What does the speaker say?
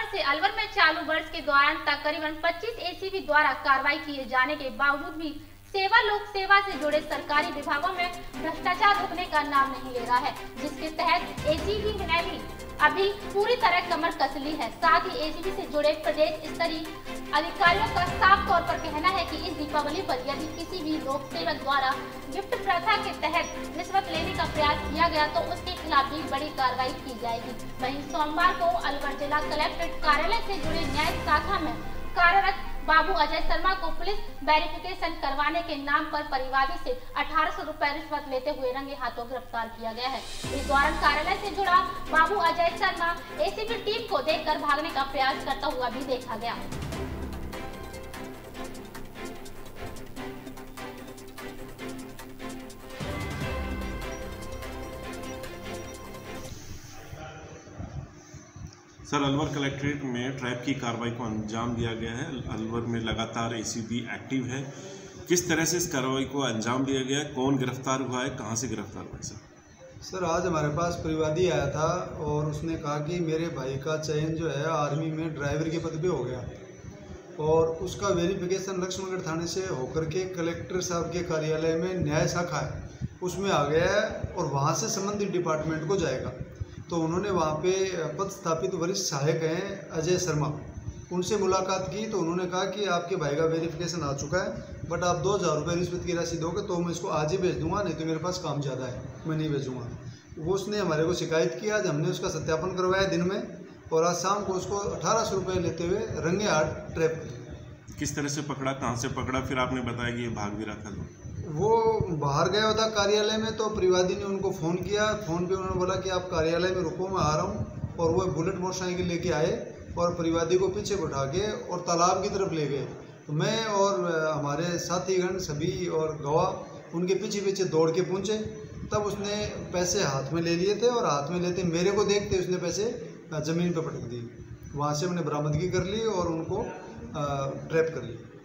से अलवर में चालू वर्ष के दौरान तकरीबन 25 एसीबी द्वारा कार्रवाई किए जाने के बावजूद भी सेवा लोक सेवा से जुड़े सरकारी विभागों में भ्रष्टाचार रुकने का नाम नहीं ले रहा है, जिसके तहत एसीबी ने भी अभी पूरी तरह कमर कस ली है। साथ ही एसीबी से जुड़े प्रदेश स्तरीय अधिकारियों का साफ तौर पर कहना है कि इस दीपावली पर यदि किसी भी लोक सेवक द्वारा गिफ्ट प्रथा के तहत रिश्वत लेने का प्रयास किया गया तो उसके खिलाफ भी बड़ी कार्रवाई की जाएगी। वहीं सोमवार को अलवर जिला कलेक्ट्रेट कार्यालय से जुड़े न्याय शाखा में कार्यरत बाबू अजय शर्मा को पुलिस वेरिफिकेशन करवाने के नाम पर परिवादी से 1800 रुपए रिश्वत लेते हुए रंगे हाथों गिरफ्तार किया गया है। इस दौरान कार्यालय से जुड़ा बाबू अजय शर्मा एसीबी टीम को देखकर भागने का प्रयास करता हुआ भी देखा गया। सर, अलवर कलेक्ट्रेट में ट्रैप की कार्रवाई को अंजाम दिया गया है। अलवर में लगातार एसीबी एक्टिव है। किस तरह से इस कार्रवाई को अंजाम दिया गया है? कौन गिरफ्तार हुआ है? कहां से गिरफ्तार हुआ है सर? आज हमारे पास परिवादी आया था और उसने कहा कि मेरे भाई का चयन जो है आर्मी में ड्राइवर के पद पे हो गया और उसका वेरिफिकेशन लक्ष्मणगढ़ थाने से होकर के कलेक्टर साहब के कार्यालय में न्याय शाखा है उसमें आ गया है और वहाँ से संबंधित डिपार्टमेंट को जाएगा। तो उन्होंने वहाँ पे पदस्थापित वरिष्ठ सहायक हैं अजय शर्मा, उनसे मुलाकात की तो उन्होंने कहा कि आपके भाई का वेरिफिकेशन आ चुका है, बट आप 2000 रुपये रिश्वत की राशि दोगे तो मैं इसको आज ही भेज दूंगा, नहीं तो मेरे पास काम ज़्यादा है, मैं नहीं भेजूँगा। वो उसने हमारे को शिकायत की। आज हमने उसका सत्यापन करवाया दिन में और आज शाम को उसको 1800 रुपये लेते हुए रंगे हाथ ट्रैप किया। किस तरह से पकड़ा, कहाँ से पकड़ा? फिर आपने बताया कि ये भाग भी रहा था। वो बाहर गया था कार्यालय में, तो परिवादी ने उनको फ़ोन किया। फ़ोन पे उन्होंने बोला कि आप कार्यालय में रुको, मैं आ रहा हूँ, और वो बुलेट मोटरसाइकिल लेके आए और परिवादी को पीछे बैठा के और तालाब की तरफ ले गए। तो मैं और हमारे साथीगण सभी और गवाह उनके पीछे पीछे दौड़ के पहुँचे। तब उसने पैसे हाथ में ले लिए थे और हाथ में लेते मेरे को देखते उसने पैसे ज़मीन पर पटक दिए। वहाँ से हमने बरामदगी कर ली और उनको ट्रैप कर लिया।